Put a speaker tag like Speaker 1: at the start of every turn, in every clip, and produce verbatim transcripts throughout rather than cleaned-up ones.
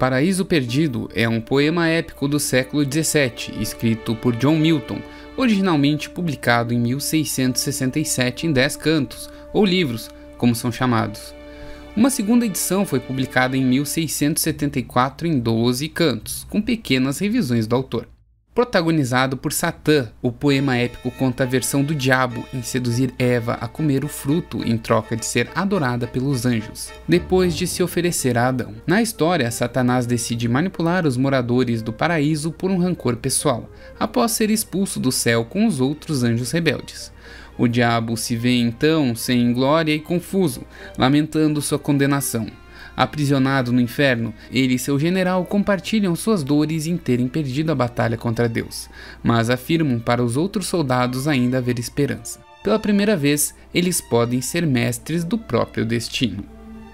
Speaker 1: Paraíso Perdido é um poema épico do século dezessete, escrito por John Milton, originalmente publicado em mil seiscentos e sessenta e sete em dez cantos, ou livros, como são chamados. Uma segunda edição foi publicada em mil seiscentos e setenta e quatro em doze cantos, com pequenas revisões do autor. Protagonizado por Satã, o poema épico conta a versão do diabo em seduzir Eva a comer o fruto em troca de ser adorada pelos anjos, depois de se oferecer a Adão. Na história, Satanás decide manipular os moradores do paraíso por um rancor pessoal, após ser expulso do céu com os outros anjos rebeldes. O diabo se vê então sem glória e confuso, lamentando sua condenação. Aprisionado no inferno, ele e seu general compartilham suas dores em terem perdido a batalha contra Deus, mas afirmam para os outros soldados ainda haver esperança. Pela primeira vez, eles podem ser mestres do próprio destino.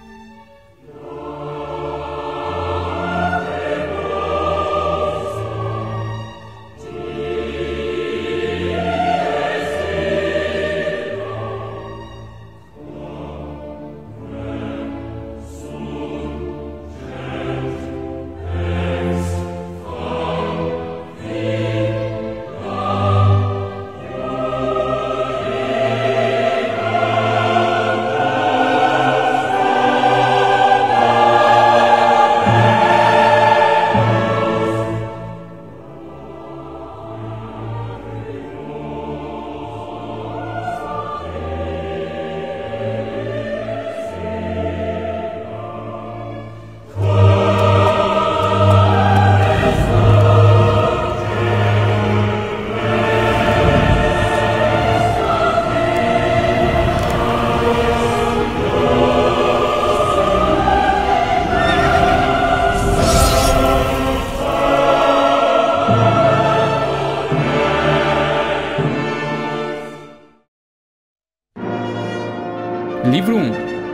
Speaker 1: Livro um.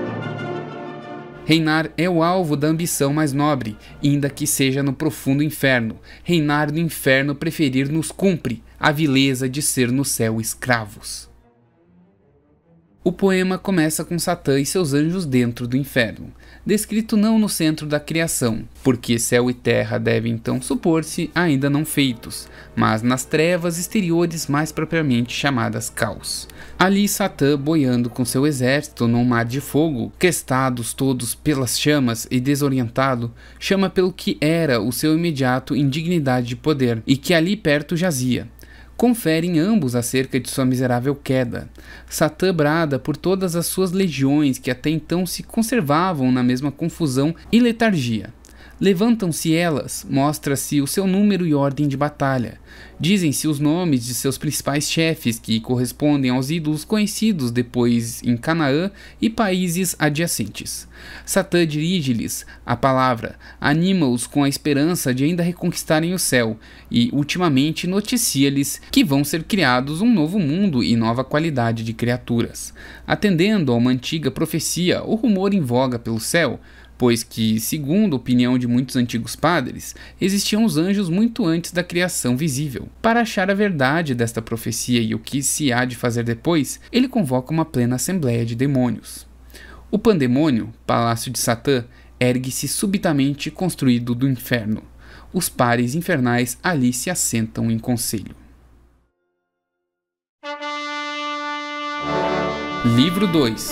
Speaker 1: Reinar é o alvo da ambição mais nobre, ainda que seja no profundo inferno. Reinar no inferno preferir nos cumpre, a vileza de ser no céu escravos. O poema começa com Satã e seus anjos dentro do inferno, descrito não no centro da criação, porque céu e terra devem então supor-se ainda não feitos, mas nas trevas exteriores mais propriamente chamadas caos. Ali Satã, boiando com seu exército num mar de fogo, crestados todos pelas chamas e desorientado, chama pelo que era o seu imediato em dignidade de poder, e que ali perto jazia. Conferem ambos acerca de sua miserável queda. Satã brada por todas as suas legiões que até então se conservavam na mesma confusão e letargia. Levantam-se elas, mostra-se o seu número e ordem de batalha. Dizem-se os nomes de seus principais chefes, que correspondem aos ídolos conhecidos depois em Canaã e países adjacentes. Satã dirige-lhes a palavra, anima-os com a esperança de ainda reconquistarem o céu, e ultimamente noticia-lhes que vão ser criados um novo mundo e nova qualidade de criaturas. Atendendo a uma antiga profecia ou rumor em voga pelo céu, pois que, segundo a opinião de muitos antigos padres, existiam os anjos muito antes da criação visível. Para achar a verdade desta profecia e o que se há de fazer depois, ele convoca uma plena assembleia de demônios. O pandemônio, palácio de Satã, ergue-se subitamente construído do inferno. Os pares infernais ali se assentam em conselho. Livro dois.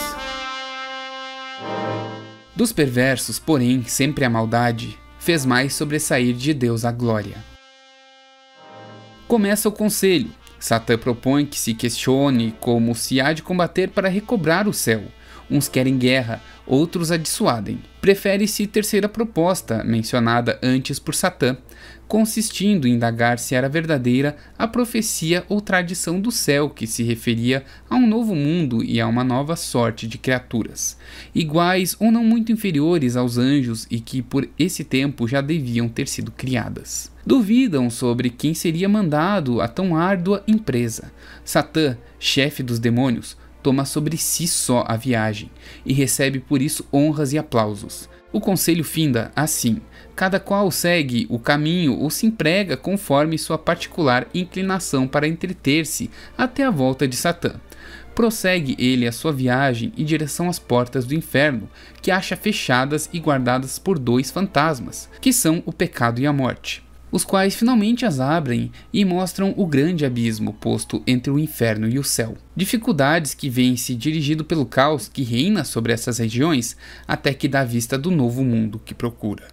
Speaker 1: Dos perversos, porém, sempre a maldade, fez mais sobressair de Deus a glória. Começa o conselho. Satã propõe que se questione como se há de combater para recobrar o céu. Uns querem guerra, outros a dissuadem. Prefere-se terceira proposta, mencionada antes por Satã, consistindo em indagar se era verdadeira a profecia ou tradição do céu que se referia a um novo mundo e a uma nova sorte de criaturas, iguais ou não muito inferiores aos anjos e que por esse tempo já deviam ter sido criadas. Duvidam sobre quem seria mandado a tão árdua empresa. Satã, chefe dos demônios, toma sobre si só a viagem, e recebe por isso honras e aplausos. O conselho finda assim: cada qual segue o caminho ou se emprega conforme sua particular inclinação para entreter-se até a volta de Satã. prossegue ele a sua viagem em direção às portas do inferno, que acha fechadas e guardadas por dois fantasmas, que são o pecado e a morte, os quais finalmente as abrem e mostram o grande abismo posto entre o inferno e o céu. Dificuldades que vêm-se dirigido pelo caos que reina sobre essas regiões, até que dá vista do novo mundo que procura.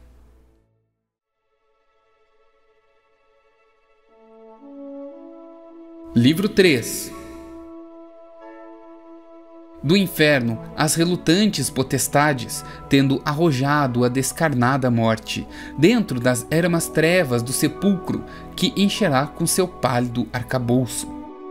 Speaker 1: Livro três. Do inferno, as relutantes potestades, tendo arrojado a descarnada morte, dentro das ermas trevas do sepulcro, que encherá com seu pálido arcabouço.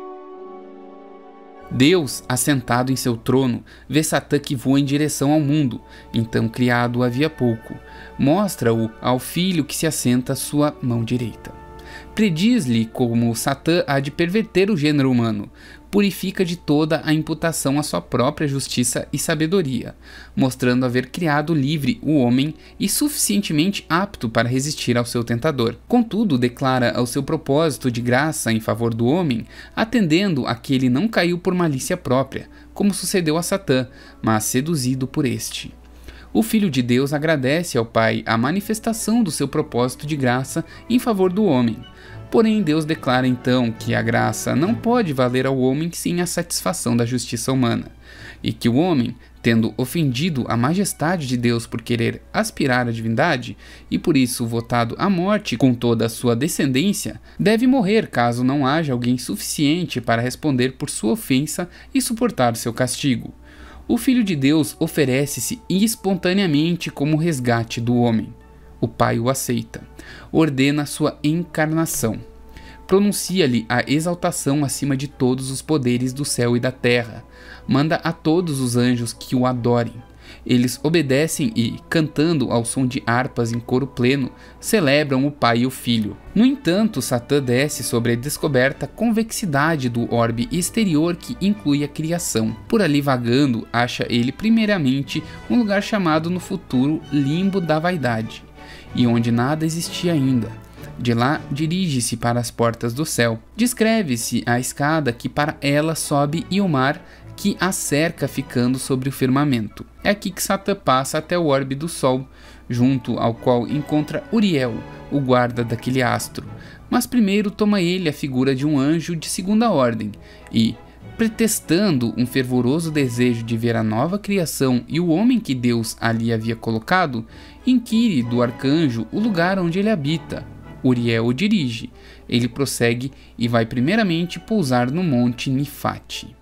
Speaker 1: Deus, assentado em seu trono, vê Satã que voa em direção ao mundo, então criado havia pouco, mostra-o ao filho que se assenta à sua mão direita. Prediz-lhe como Satã há de perverter o gênero humano, purifica de toda a imputação a sua própria justiça e sabedoria, mostrando haver criado livre o homem e suficientemente apto para resistir ao seu tentador. Contudo, declara ao seu propósito de graça em favor do homem, atendendo a que ele não caiu por malícia própria, como sucedeu a Satã, mas seduzido por este. O Filho de Deus agradece ao Pai a manifestação do seu propósito de graça em favor do homem. Porém, Deus declara então que a graça não pode valer ao homem sem a satisfação da justiça humana, e que o homem, tendo ofendido a majestade de Deus por querer aspirar à divindade, e por isso votado à morte com toda a sua descendência, deve morrer caso não haja alguém suficiente para responder por sua ofensa e suportar seu castigo. O Filho de Deus oferece-se espontaneamente como resgate do homem. O Pai o aceita, ordena sua encarnação, pronuncia-lhe a exaltação acima de todos os poderes do céu e da terra, manda a todos os anjos que o adorem. Eles obedecem e, cantando ao som de harpas em coro pleno, celebram o Pai e o Filho. No entanto, Satã desce sobre a descoberta convexidade do orbe exterior que inclui a criação. Por ali vagando, acha ele primeiramente um lugar chamado no futuro Limbo da Vaidade, e onde nada existia ainda. De lá, dirige-se para as portas do céu. Descreve-se a escada que para ela sobe e o mar que a cerca ficando sobre o firmamento. É aqui que Satã passa até o orbe do sol, junto ao qual encontra Uriel, o guarda daquele astro. Mas primeiro toma ele a figura de um anjo de segunda ordem e, pretextando um fervoroso desejo de ver a nova criação e o homem que Deus ali havia colocado, inquire do arcanjo o lugar onde ele habita. Uriel o dirige. Ele prossegue e vai primeiramente pousar no monte Nifate.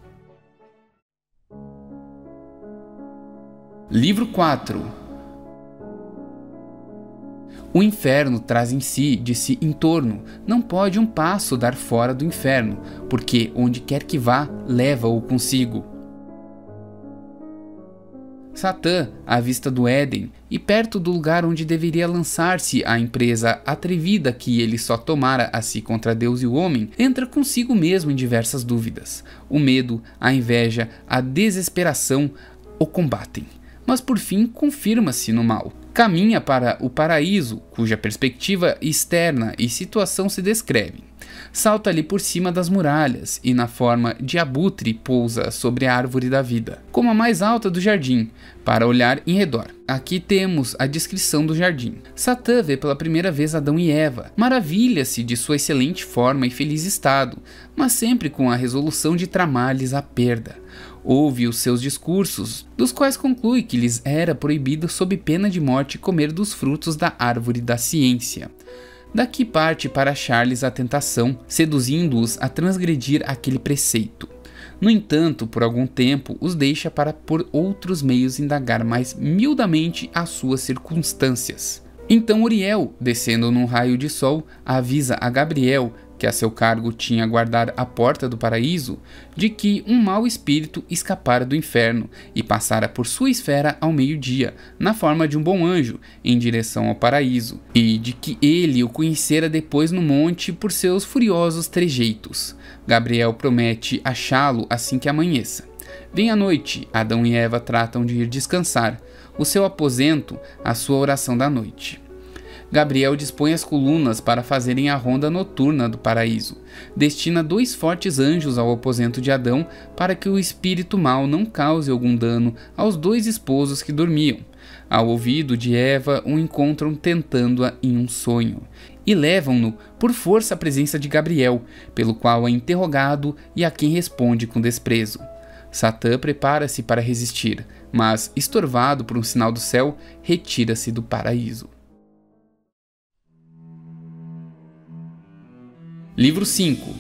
Speaker 1: Livro quatro. O inferno traz em si, de si em torno, não pode um passo dar fora do inferno, porque onde quer que vá, leva-o consigo. Satã, à vista do Éden, e perto do lugar onde deveria lançar-se a empresa atrevida que ele só tomara a si contra Deus e o homem, entra consigo mesmo em diversas dúvidas. O medo, a inveja, a desesperação o combatem, mas por fim confirma-se no mal. Caminha para o paraíso, cuja perspectiva externa e situação se descrevem. Salta ali por cima das muralhas e na forma de abutre pousa sobre a árvore da vida, como a mais alta do jardim, para olhar em redor. Aqui temos a descrição do jardim. Satã vê pela primeira vez Adão e Eva, maravilha-se de sua excelente forma e feliz estado, mas sempre com a resolução de tramar-lhes a perda. Ouve os seus discursos, dos quais conclui que lhes era proibido sob pena de morte comer dos frutos da árvore da ciência. Daqui parte para achar-lhes a tentação, seduzindo-os a transgredir aquele preceito. No entanto, por algum tempo, os deixa para por outros meios indagar mais miudamente as suas circunstâncias. Então Uriel, descendo num raio de sol, avisa a Gabriel, que a seu cargo tinha guardar a porta do paraíso, de que um mau espírito escapara do inferno e passara por sua esfera ao meio-dia, na forma de um bom anjo, em direção ao paraíso, e de que ele o conhecera depois no monte por seus furiosos trejeitos. Gabriel promete achá-lo assim que amanheça. Vem a noite, Adão e Eva tratam de ir descansar, o seu aposento, a sua oração da noite. Gabriel dispõe as colunas para fazerem a ronda noturna do paraíso. Destina dois fortes anjos ao aposento de Adão para que o espírito mau não cause algum dano aos dois esposos que dormiam. Ao ouvido de Eva, o encontram tentando-a em um sonho e levam-no por força à presença de Gabriel, pelo qual é interrogado e a quem responde com desprezo. Satã prepara-se para resistir, mas, estorvado por um sinal do céu, retira-se do paraíso. Livro cinco.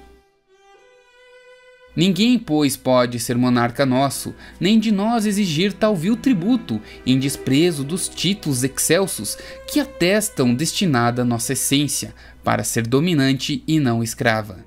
Speaker 1: Ninguém, pois, pode ser monarca nosso, nem de nós exigir tal vil tributo, em desprezo dos títulos excelsos que atestam destinada nossa essência, para ser dominante e não escrava.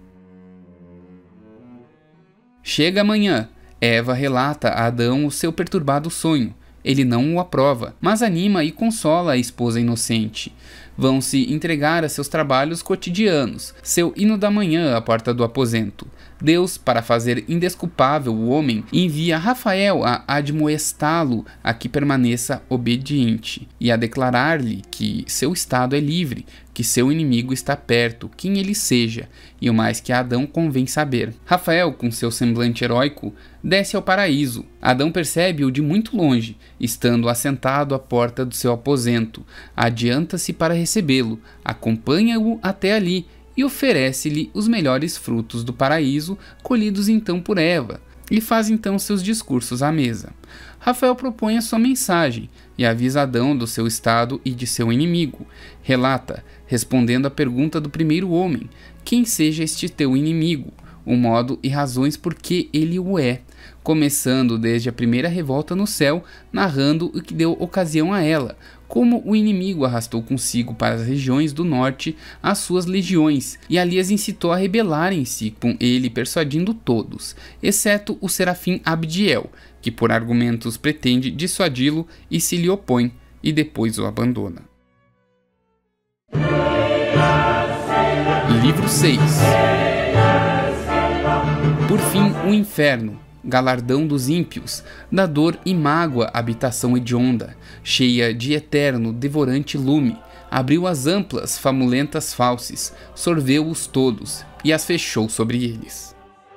Speaker 1: Chega amanhã, Eva relata a Adão o seu perturbado sonho. Ele não o aprova, mas anima e consola a esposa inocente. Vão se entregar a seus trabalhos cotidianos, seu hino da manhã à porta do aposento. Deus, para fazer indesculpável o homem, envia Rafael a admoestá-lo a que permaneça obediente e a declarar-lhe que seu estado é livre, que seu inimigo está perto, quem ele seja, e o mais que a Adão convém saber. Rafael, com seu semblante heróico, desce ao paraíso. Adão percebe-o de muito longe, estando assentado à porta do seu aposento. Adianta-se para recebê-lo, acompanha-o até ali e oferece-lhe os melhores frutos do paraíso, colhidos então por Eva, e faz então seus discursos à mesa. Rafael propõe a sua mensagem e avisa Adão do seu estado e de seu inimigo. Relata, respondendo à pergunta do primeiro homem, quem seja este teu inimigo, o modo e razões por que ele o é, começando desde a primeira revolta no céu, narrando o que deu ocasião a ela, como o inimigo arrastou consigo para as regiões do norte as suas legiões, e ali as incitou a rebelarem-se com ele, persuadindo todos, exceto o serafim Abdiel, que por argumentos pretende dissuadi-lo e se lhe opõe, e depois o abandona. Livro seis. Por fim, o inferno, galardão dos ímpios, da dor e mágoa habitação hedionda, cheia de eterno, devorante lume, abriu as amplas, famulentas fauces, sorveu-os todos e as fechou sobre eles.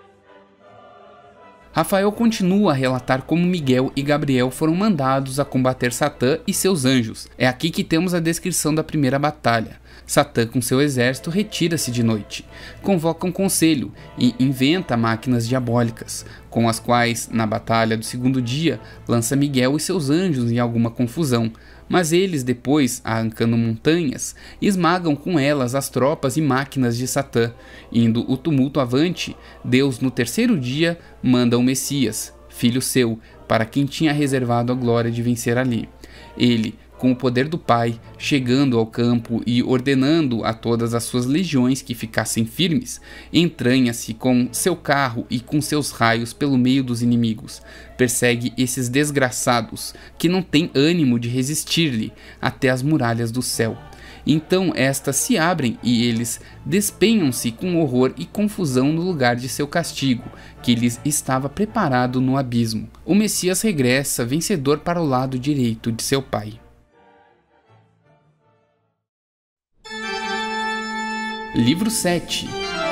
Speaker 1: Rafael continua a relatar como Miguel e Gabriel foram mandados a combater Satã e seus anjos. É aqui que temos a descrição da primeira batalha. Satã com seu exército retira-se de noite, convoca um conselho e inventa máquinas diabólicas, com as quais, na batalha do segundo dia, lança Miguel e seus anjos em alguma confusão, mas eles depois, arrancando montanhas, esmagam com elas as tropas e máquinas de Satã. Indo o tumulto avante, Deus no terceiro dia manda o Messias, filho seu, para quem tinha reservado a glória de vencer ali. Ele, com o poder do Pai, chegando ao campo e ordenando a todas as suas legiões que ficassem firmes, entranha-se com seu carro e com seus raios pelo meio dos inimigos, persegue esses desgraçados, que não têm ânimo de resistir-lhe, até as muralhas do céu. Então estas se abrem e eles despenham-se com horror e confusão no lugar de seu castigo, que lhes estava preparado no abismo. O Messias regressa vencedor para o lado direito de seu Pai. Livro sete.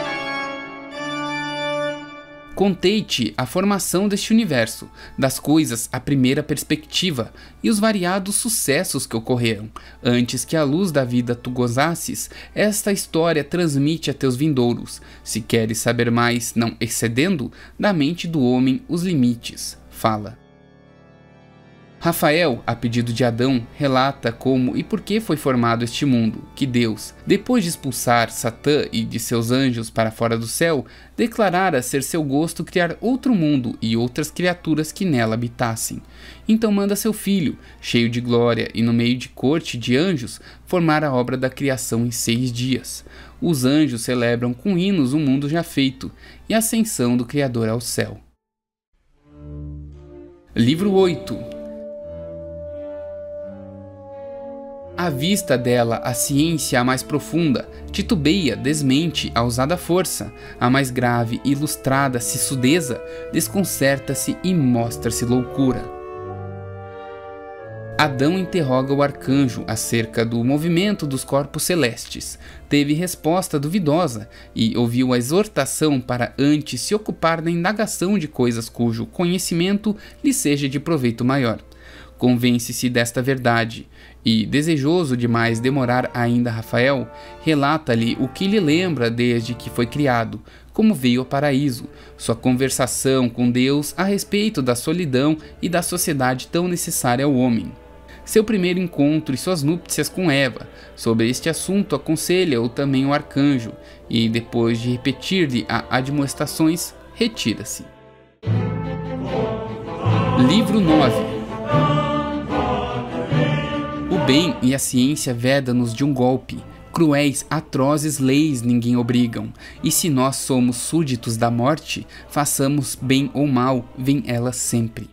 Speaker 1: Contei-te a formação deste universo, das coisas à primeira perspectiva e os variados sucessos que ocorreram. Antes que a luz da vida tu gozasses, esta história transmite a teus vindouros, se queres saber mais, não excedendo da mente do homem os limites. Fala. Rafael, a pedido de Adão, relata como e por que foi formado este mundo, que Deus, depois de expulsar Satã e de seus anjos para fora do céu, declarara ser seu gosto criar outro mundo e outras criaturas que nela habitassem. Então manda seu filho, cheio de glória e no meio de corte de anjos, formar a obra da criação em seis dias. Os anjos celebram com hinos o mundo já feito e a ascensão do Criador ao céu. Livro oito. À vista dela, a ciência a mais profunda titubeia, desmente a usada força, a mais grave e ilustrada sisudeza desconcerta-se e mostra-se loucura. Adão interroga o arcanjo acerca do movimento dos corpos celestes. Teve resposta duvidosa e ouviu a exortação para antes se ocupar da indagação de coisas cujo conhecimento lhe seja de proveito maior. Convence-se desta verdade e, desejoso de mais demorar ainda Rafael, relata-lhe o que lhe lembra desde que foi criado, como veio ao paraíso, sua conversação com Deus a respeito da solidão e da sociedade tão necessária ao homem. Seu primeiro encontro e suas núpcias com Eva. Sobre este assunto aconselha-o também o arcanjo, e depois de repetir-lhe as admoestações, retira-se. Livro nove. O bem e a ciência veda-nos de um golpe. Cruéis, atrozes leis ninguém obrigam, e se nós somos súditos da morte, façamos bem ou mal, vem ela sempre.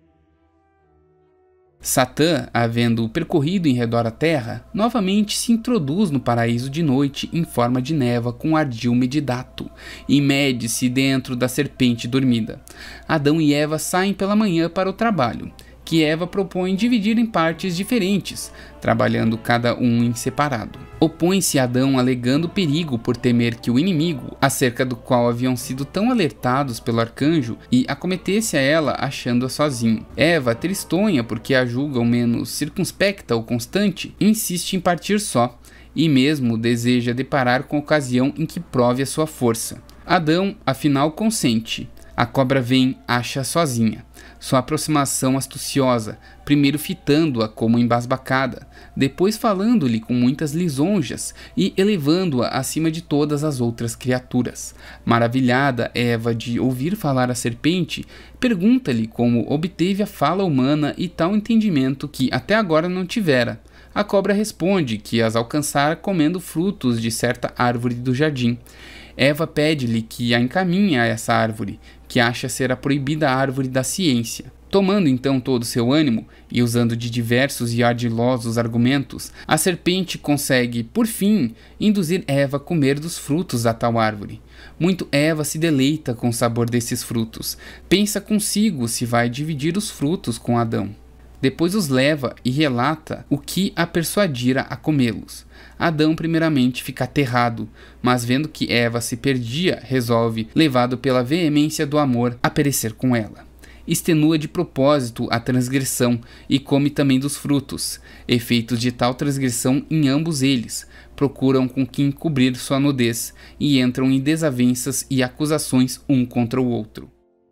Speaker 1: Satã, havendo percorrido em redor a terra, novamente se introduz no paraíso de noite em forma de névoa com ardil medidato, e mede-se dentro da serpente dormida. Adão e Eva saem pela manhã para o trabalho, que Eva propõe dividir em partes diferentes, trabalhando cada um em separado. Opõe-se Adão alegando perigo por temer que o inimigo, acerca do qual haviam sido tão alertados pelo arcanjo, e acometesse a ela achando-a sozinho. Eva, tristonha porque a julgam menos circunspecta ou constante, insiste em partir só, e mesmo deseja deparar com a ocasião em que prove a sua força. Adão, afinal, consente. A cobra vem, acha sozinha. Sua aproximação astuciosa, primeiro fitando-a como embasbacada, depois falando-lhe com muitas lisonjas e elevando-a acima de todas as outras criaturas. Maravilhada Eva de ouvir falar a serpente, pergunta-lhe como obteve a fala humana e tal entendimento que até agora não tivera. A cobra responde que as alcançara comendo frutos de certa árvore do jardim. Eva pede-lhe que a encaminhe a essa árvore, que acha ser a proibida árvore da ciência. Tomando então todo o seu ânimo, e usando de diversos e ardilosos argumentos, a serpente consegue, por fim, induzir Eva a comer dos frutos da tal árvore. Muito Eva se deleita com o sabor desses frutos. Pensa consigo se vai dividir os frutos com Adão. Depois os leva e relata o que a persuadira a comê-los. Adão primeiramente fica aterrado, mas vendo que Eva se perdia, resolve, levado pela veemência do amor, a perecer com ela. Extenua de propósito a transgressão e come também dos frutos. Efeitos de tal transgressão em ambos eles, procuram com que encobrir sua nudez e entram em desavenças e acusações um contra o outro.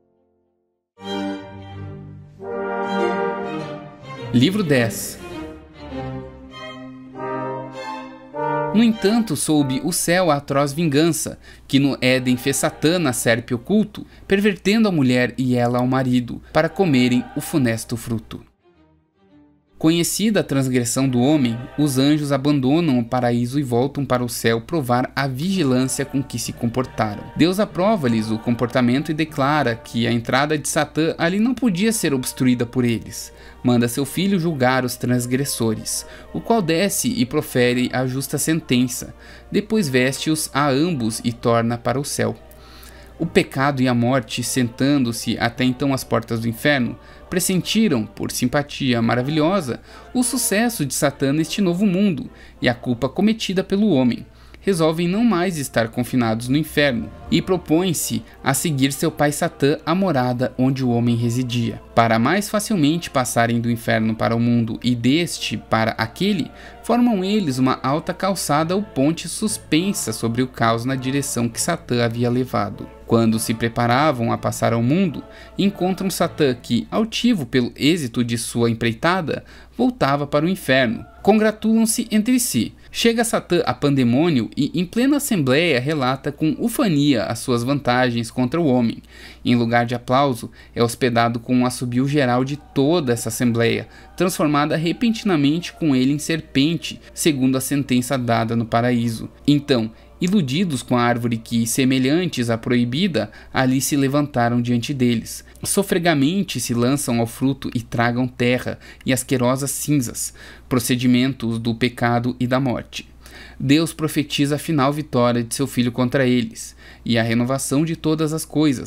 Speaker 1: Livro dez. No entanto, soube o céu a atroz vingança, que no Éden fez Satã na serpe oculto, pervertendo a mulher e ela ao marido, para comerem o funesto fruto. Conhecida a transgressão do homem, os anjos abandonam o paraíso e voltam para o céu provar a vigilância com que se comportaram. Deus aprova-lhes o comportamento e declara que a entrada de Satã ali não podia ser obstruída por eles. Manda seu filho julgar os transgressores, o qual desce e profere a justa sentença. Depois veste-os a ambos e torna para o céu. O pecado e a morte, sentando-se até então às portas do inferno, pressentiram, por simpatia maravilhosa, o sucesso de Satã neste novo mundo e a culpa cometida pelo homem. Resolvem não mais estar confinados no inferno e propõem-se a seguir seu pai Satã à morada onde o homem residia. Para mais facilmente passarem do inferno para o mundo e deste para aquele, formam eles uma alta calçada ou ponte suspensa sobre o caos na direção que Satã havia levado. Quando se preparavam a passar ao mundo, encontram Satã que, altivo pelo êxito de sua empreitada, voltava para o inferno. Congratulam-se entre si. Chega Satã a Pandemônio e, em plena assembleia, relata com ufania as suas vantagens contra o homem. Em lugar de aplauso, é hospedado com um assobio geral de toda essa assembleia, transformada repentinamente com ele em serpente, segundo a sentença dada no paraíso. Então, iludidos com a árvore que, semelhantes à proibida, ali se levantaram diante deles. Sofregamente se lançam ao fruto e tragam terra e asquerosas cinzas, procedimentos do pecado e da morte. Deus profetiza a final vitória de seu Filho contra eles, e a renovação de todas as coisas,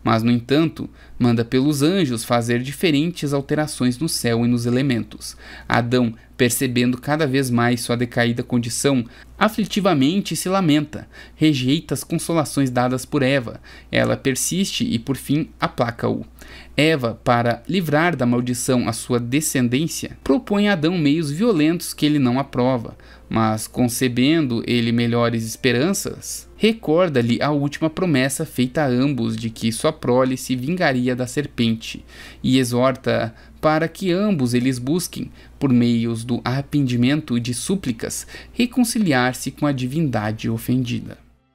Speaker 1: mas, no entanto, manda pelos anjos fazer diferentes alterações no céu e nos elementos. Adão, percebendo cada vez mais sua decaída condição, aflitivamente se lamenta, rejeita as consolações dadas por Eva. Ela persiste e, por fim, aplaca-o. Eva, para livrar da maldição a sua descendência, propõe a Adão meios violentos que ele não aprova, mas, concebendo ele melhores esperanças, recorda-lhe a última promessa feita a ambos de que sua prole se vingaria da serpente, e exorta para que ambos eles busquem, por meios do arrependimento e de súplicas, reconciliar-se com a divindade ofendida.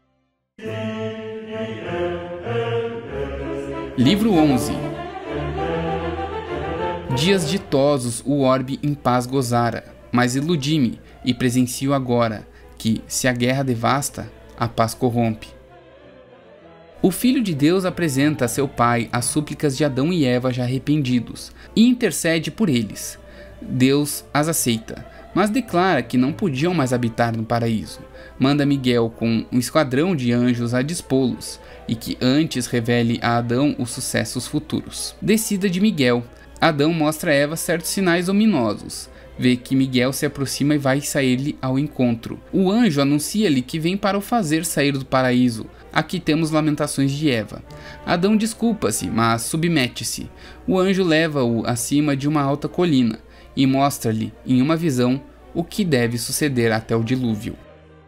Speaker 1: Livro onze. Dias ditosos o orbe em paz gozara, mas iludi-me, e presencio agora, que, se a guerra devasta, a paz corrompe. O Filho de Deus apresenta a seu Pai as súplicas de Adão e Eva já arrependidos, e intercede por eles. Deus as aceita, mas declara que não podiam mais habitar no paraíso. Manda Miguel com um esquadrão de anjos a dispô-los, e que antes revele a Adão os sucessos futuros. Descida de Miguel, Adão mostra a Eva certos sinais ominosos. Vê que Miguel se aproxima e vai sair-lhe ao encontro. O anjo anuncia-lhe que vem para o fazer sair do paraíso. Aqui temos lamentações de Eva. Adão desculpa-se, mas submete-se. O anjo leva-o acima de uma alta colina e mostra-lhe, em uma visão, o que deve suceder até o dilúvio.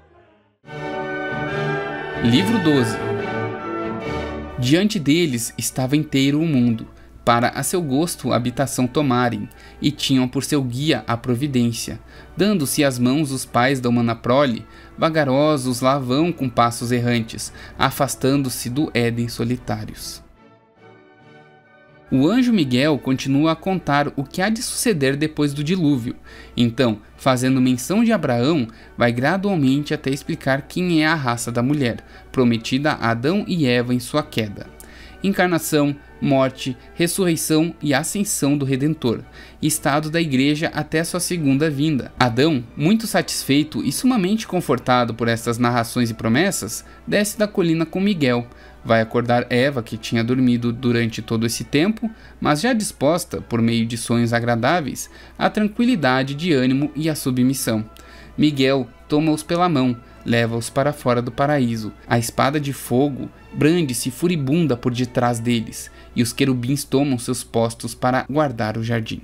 Speaker 1: Livro doze. Diante deles estava inteiro o mundo, para a seu gosto habitação tomarem, e tinham por seu guia a providência. Dando-se as mãos os pais da humana prole, vagarosos lá vão com passos errantes, afastando-se do Éden solitários. O anjo Miguel continua a contar o que há de suceder depois do dilúvio. Então, fazendo menção de Abraão, vai gradualmente até explicar quem é a raça da mulher, prometida a Adão e Eva em sua queda. Encarnação, morte, ressurreição e ascensão do Redentor, estado da Igreja até sua segunda vinda. Adão, muito satisfeito e sumamente confortado por estas narrações e promessas, desce da colina com Miguel. Vai acordar Eva, que tinha dormido durante todo esse tempo, mas já disposta, por meio de sonhos agradáveis, à tranquilidade de ânimo e à submissão. Miguel toma-os pela mão, leva-os para fora do paraíso. A espada de fogo brande-se furibunda por detrás deles, e os querubins tomam seus postos para guardar o jardim.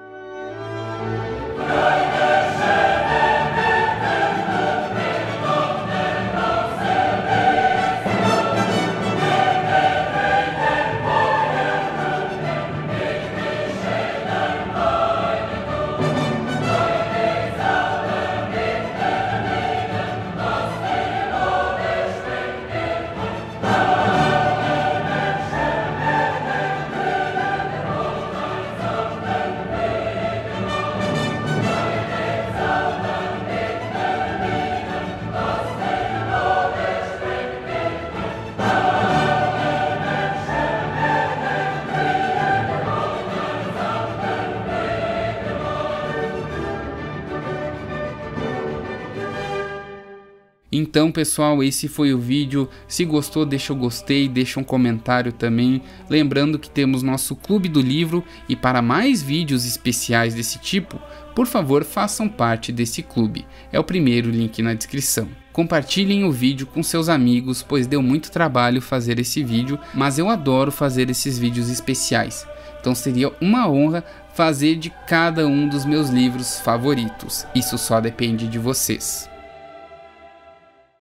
Speaker 1: Então, pessoal, esse foi o vídeo. Se gostou, deixa o gostei, deixa um comentário também. Lembrando que temos nosso Clube do Livro, e para mais vídeos especiais desse tipo, por favor, façam parte desse clube. É o primeiro link na descrição. Compartilhem o vídeo com seus amigos, pois deu muito trabalho fazer esse vídeo, mas eu adoro fazer esses vídeos especiais. Então seria uma honra fazer de cada um dos meus livros favoritos. Isso só depende de vocês.